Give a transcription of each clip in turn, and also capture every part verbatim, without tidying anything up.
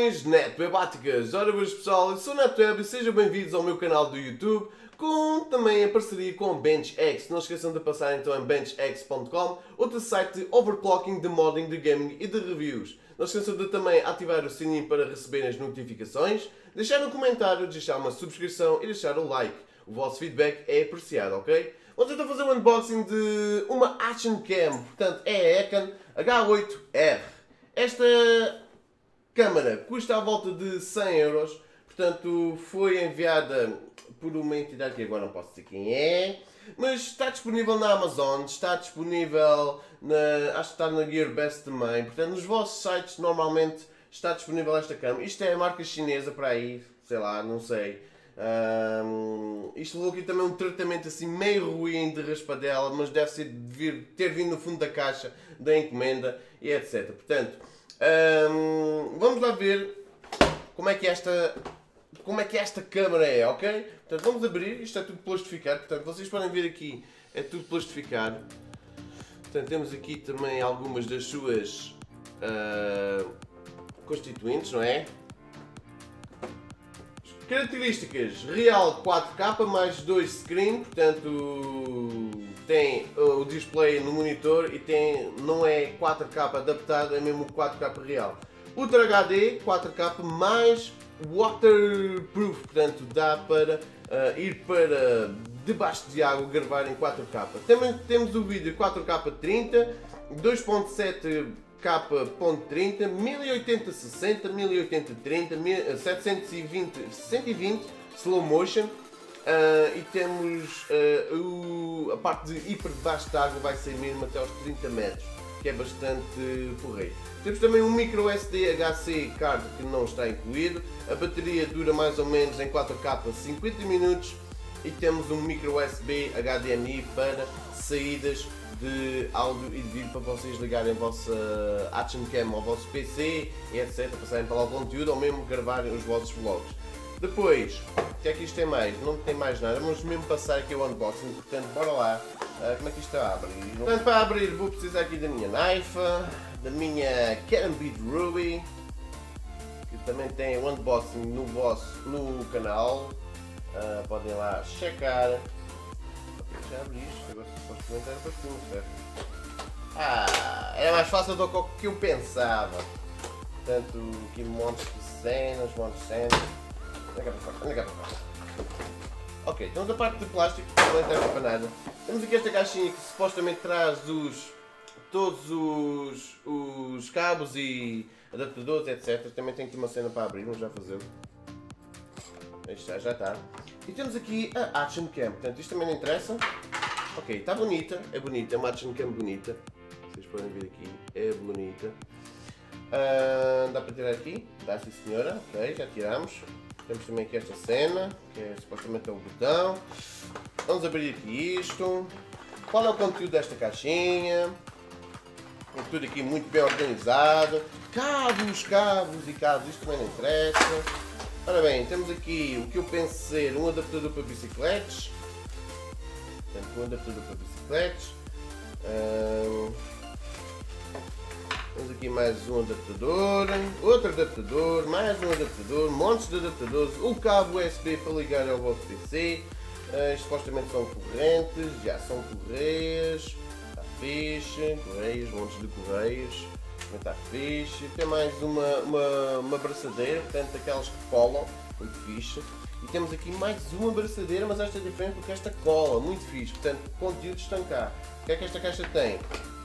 Saudações netwebáticas! Ora boas pessoal, eu sou o NetWeb e sejam bem-vindos ao meu canal do YouTube, com também em parceria com BenchX. Não esqueçam de passar então em bench x ponto com, outro site de overclocking, de modding, de gaming e de reviews. Não esqueçam de também ativar o sininho para receberem as notificações, deixar um comentário, deixar uma subscrição e deixar o like. O vosso feedback é apreciado, ok? Vamos então fazer um unboxing de uma Action Cam, portanto é a Econ H oito R. Esta câmara custa à volta de cem euros, portanto foi enviada por uma entidade que agora não posso dizer quem é, mas está disponível na Amazon, está disponível na, acho que está na Gearbest também, portanto nos vossos sites normalmente está disponível esta câmara. Isto é a marca chinesa para aí, sei lá, não sei. Um, isto levou aqui também um tratamento assim meio ruim de raspadela, mas deve ser de vir, ter vindo no fundo da caixa da encomenda e etcétera. Portanto, um, vamos lá ver como é que esta como é que esta câmara é, ok? Portanto, vamos abrir. Isto é tudo plastificado, portanto vocês podem ver aqui, é tudo plastificado. Portanto, temos aqui também algumas das suas uh, constituintes, não é? Características: Real quatro K mais dois screen, portanto tem o display no monitor e tem, não é quatro K adaptado, é mesmo quatro K real. Ultra H D quatro K mais waterproof, portanto dá para uh, ir para debaixo de água gravar em quatro K. Também temos o vídeo quatro K trinta, dois ponto sete K ponto trinta, mil e oitenta sessenta, mil e oitenta trinta, setecentos e vinte cento e vinte slow motion, uh, e temos uh, o, a parte de hiper debaixo de água vai ser mesmo até aos trinta metros, que é bastante porreiro. Temos também um micro S D H C card que não está incluído, a bateria dura mais ou menos em quatro K cinquenta minutos e temos um micro U S B H D M I para saídas de áudio e de vídeo para vocês ligarem a vossa Action Cam ao vosso P C e etcétera, passarem para lá o conteúdo ou mesmo gravarem os vossos vlogs. Depois, o que é que isto tem mais? Não tem mais nada, vamos mesmo passar aqui o unboxing, portanto bora lá. Uh, como é que isto está a abrir? Portanto, para abrir vou precisar aqui da minha knife, da minha Canon Beat Ruby, que também tem o unboxing no vosso no canal, uh, podem lá checar. Já abri isto, agora se posso comentar para cima, certo? Ah, era mais fácil do que eu pensava. Portanto, aqui montes de cenas, montes de cenas. Anda cá para fora, anda cá para fora. Ok, temos a parte de plástico, não interessa para nada. Temos aqui esta caixinha que supostamente traz os, todos os, os cabos e adaptadores, etcétera. Também tem aqui uma cena para abrir, vamos já fazê-lo. Aí está, já está. E temos aqui a Action Cam, portanto isto também não interessa. Ok, está bonita, é bonita, é uma Action Cam bonita. Vocês podem ver aqui, é bonita. Uh, dá para tirar aqui? Dá, sim senhora, ok, já tiramos. Temos também aqui esta cena, que é supostamente é o botão. Vamos abrir aqui isto. Qual é o conteúdo desta caixinha? Tudo aqui muito bem organizado. Cabos, cabos e cabos, isto também não interessa. Ora bem, temos aqui o que eu penso ser um adaptador para bicicletas. Portanto, um adaptador para bicicletas. Uh, temos aqui mais um adaptador, outro adaptador, mais um adaptador, montes de adaptadores, o cabo U S B para ligar ao vosso P C. Uh, isto supostamente são correntes, já são correias, está fixe, correias, montes de correias. Está fixe. Tem mais uma, uma, uma abraçadeira, portanto aquelas que colam, muito fixe. E temos aqui mais uma abraçadeira, mas esta é diferente porque esta cola, muito fixe. Portanto, conteúdo estão cá. O que é que esta caixa tem?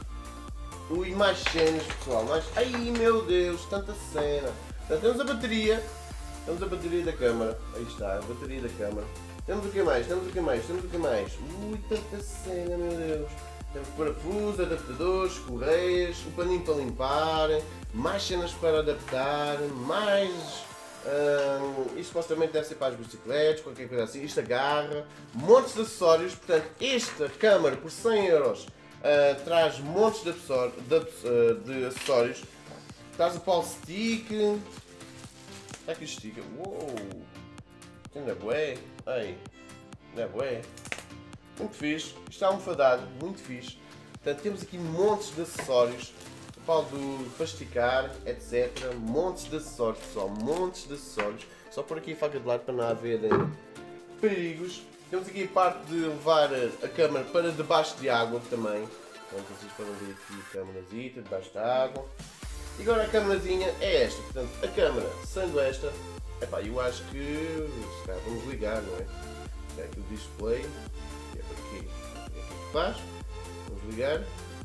Ui, mais cenas, pessoal. Mais... Ai meu Deus, tanta cena. Portanto, temos a bateria. Temos a bateria da câmara. Aí está, a bateria da câmara. Temos o que mais? Temos o que mais? Temos o que mais? Ui, tanta cena, meu Deus. Temos parafusos, adaptadores, correias, o paninho para limpar, mais cenas para adaptar, mais... Hum, isto supostamente deve ser para as bicicletas, qualquer coisa assim, isto agarra, montes de acessórios. Portanto, esta câmara por cem euros uh, traz montes de, de, uh, de acessórios. Traz o power stick, está aqui o stick, uou, ainda é bué, ei, ainda é bué. Muito fixe, isto está almofadado, muito fixe. Portanto, temos aqui montes de acessórios pau do, para esticar, etcétera. Montes de acessórios, pessoal, montes de acessórios. Só por aqui faca de lado para não haver eh, perigos. Temos aqui a parte de levar a câmara para debaixo de água também. Então vocês podem ver aqui a câmarazita debaixo da água. E agora a câmarazinha é esta. Portanto, a câmara, sendo esta, epá, eu acho que se calhar vamos ligar, não é? É aqui o display, que é por aqui, é aqui que faz. Vamos ligar.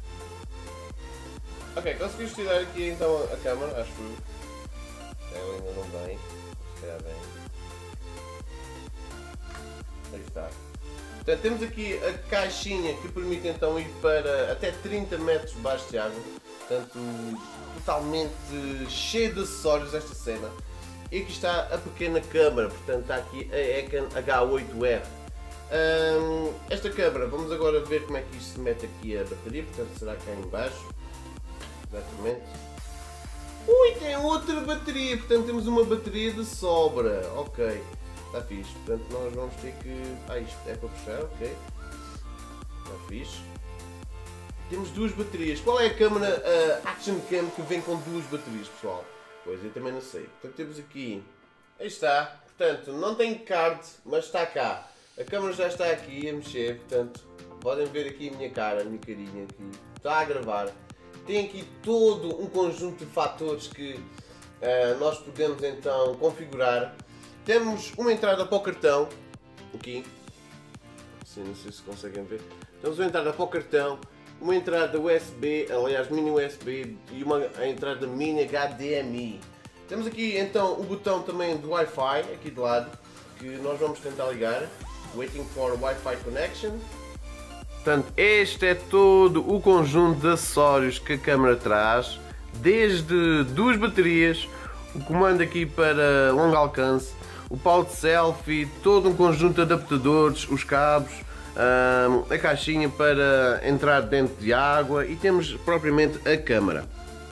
Ok, conseguimos tirar aqui então a câmara, acho que ela ainda não vem. Se calhar vem. Aí está. Portanto, temos aqui a caixinha que permite então ir para até trinta metros debaixo de água. Portanto, totalmente cheio de acessórios esta cena. E aqui está a pequena câmara, portanto está aqui a Econ H oito R. Um, esta câmara, vamos agora ver como é que isto se mete aqui a bateria, portanto será cá em baixo. Exatamente. Ui, tem outra bateria, portanto temos uma bateria de sobra, ok. Está fixe, portanto nós vamos ter que... Ah, isto é para puxar, ok. Está fixe. Temos duas baterias. Qual é a câmera uh, Action Cam que vem com duas baterias, pessoal? Pois, eu também não sei. Portanto temos aqui... Aí está. Portanto, não tem card, mas está cá. A câmera já está aqui a mexer, portanto, podem ver aqui a minha cara, a minha carinha aqui. Está a gravar. Tem aqui todo um conjunto de fatores que uh, nós podemos então configurar. Temos uma entrada para o cartão, aqui, assim, não sei se conseguem ver. Temos uma entrada para o cartão, uma entrada U S B, aliás mini U S B e uma a entrada mini H D M I. Temos aqui então o botão também do Wi-Fi, aqui de lado, que nós vamos tentar ligar. Waiting for Wi-Fi connection. Portanto, este é todo o conjunto de acessórios que a câmera traz, desde duas baterias, o comando aqui para longo alcance, o pau de selfie, todo um conjunto de adaptadores, os cabos, a caixinha para entrar dentro de água e temos propriamente a câmera.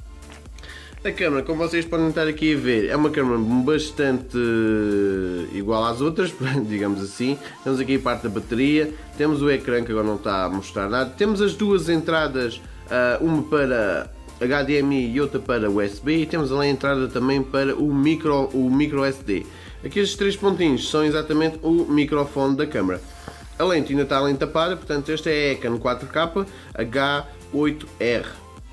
A câmera, como vocês podem estar aqui a ver, é uma câmera bastante igual às outras, digamos assim. Temos aqui a parte da bateria, temos o ecrã que agora não está a mostrar nada, temos as duas entradas, uma para H D M I e outra para U S B, e temos ali a entrada também para o micro, o micro S D. Aqui estes três pontinhos são exatamente o microfone da câmera. A lente ainda está a lente tapada, portanto esta é a Econ quatro K H oito R.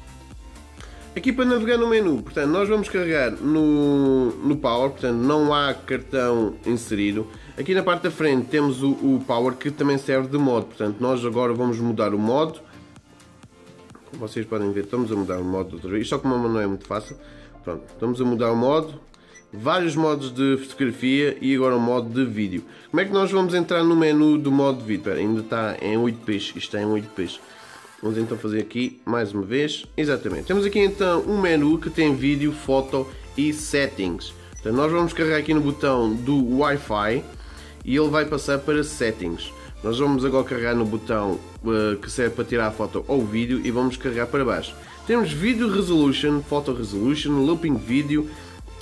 Aqui para navegar no menu, portanto nós vamos carregar no, no Power, portanto não há cartão inserido. Aqui na parte da frente temos o, o Power que também serve de modo, portanto nós agora vamos mudar o modo. Como vocês podem ver, estamos a mudar o modo outra vez, só que não é muito fácil. Pronto, estamos a mudar o modo, vários modos de fotografia e agora o modo de vídeo. Como é que nós vamos entrar no menu do modo de vídeo? Espera, ainda está em oito P, isto está em oito P. Vamos então fazer aqui mais uma vez. Exatamente. Temos aqui então um menu que tem vídeo, foto e settings. Então nós vamos carregar aqui no botão do Wi-Fi e ele vai passar para settings. Nós vamos agora carregar no botão uh, que serve para tirar a foto ou vídeo e vamos carregar para baixo. Temos Video Resolution, Photo Resolution, Looping Video,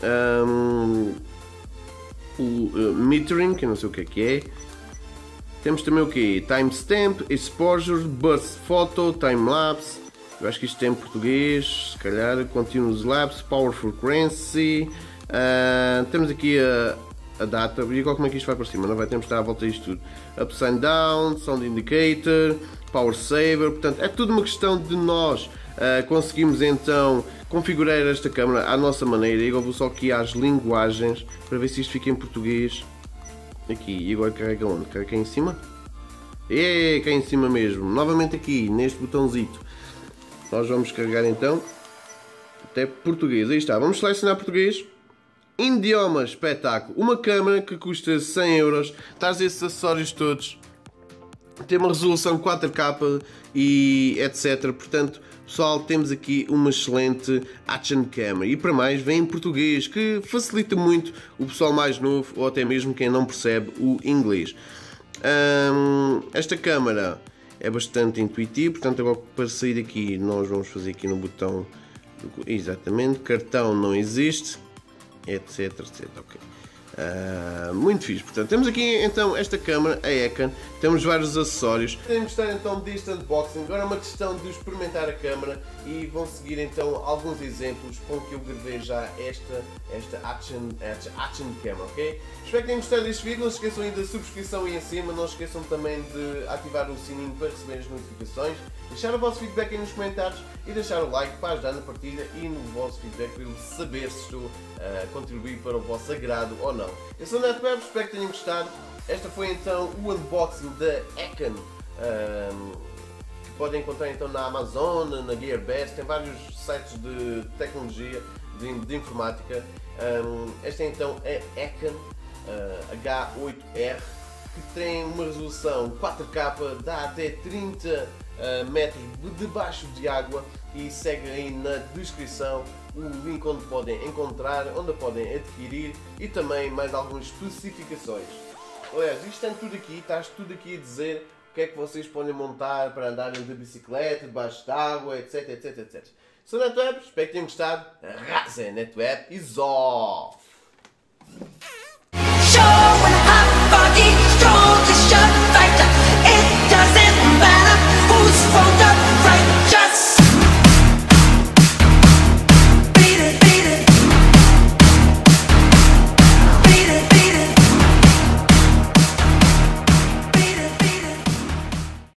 um, o uh, Metering, que eu não sei o que é que é. Temos também o que? Timestamp, Exposure, Burst Photo, Timelapse. Eu acho que isto tem em português, se calhar. Continuous Lapse, Power Frequency. Uh, temos aqui a, a data. E agora como é que isto vai para cima? Não vai ter que estar à volta disto tudo. Upside Down, Sound Indicator, Power Saver. Portanto, é tudo uma questão de nós uh, conseguimos então configurar esta câmera à nossa maneira. E agora vou só aqui às linguagens para ver se isto fica em português. Aqui, e agora carrega onde? Carrega cá em cima? É, cá em cima mesmo. Novamente aqui, neste botãozito. Nós vamos carregar então até português. Aí está, vamos selecionar português. Idioma, espetáculo. Uma câmera que custa cem euros. Traz esses acessórios todos. Tem uma resolução quatro K e etcétera. Portanto, pessoal, temos aqui uma excelente Action Cam. E para mais, vem em português, que facilita muito o pessoal mais novo ou até mesmo quem não percebe o inglês. Hum, esta câmera é bastante intuitiva, portanto, agora para sair daqui, nós vamos fazer aqui no botão. Exatamente, cartão não existe, etc, etc. Okay. Uh, muito fixe. Portanto, temos aqui então esta câmera, a Econ, temos vários acessórios. Temos de estar então deste unboxing. Agora é uma questão de experimentar a câmera e vão seguir então alguns exemplos com que eu gravei já esta, esta action, esta action camera, ok? Espero que tenham gostado deste vídeo. Não se esqueçam aí da subscrição aí em cima, não se esqueçam também de ativar o sininho para receber as notificações, deixar o vosso feedback aí nos comentários e deixar o like para ajudar na partilha e no vosso feedback para eu saber se estou a contribuir para o vosso agrado ou não. Eu sou o NetWeb, espero que tenham gostado. Esta foi então o unboxing da Econ, um, que podem encontrar então na Amazon, na Gearbest, tem vários sites de tecnologia, de, de informática. Um, esta é então a Econ uh, H oito R, que tem uma resolução quatro K, dá até trinta uh, metros debaixo de água, e segue aí na descrição o link onde podem encontrar, onde a podem adquirir e também mais algumas especificações. Aliás, isto tem tudo aqui, está tudo aqui a dizer o que é que vocês podem montar para andarem de bicicleta, debaixo de água, etc, etc, etcétera. Sou NetWeb, espero que tenham gostado. Arrasem, NetWeb is off!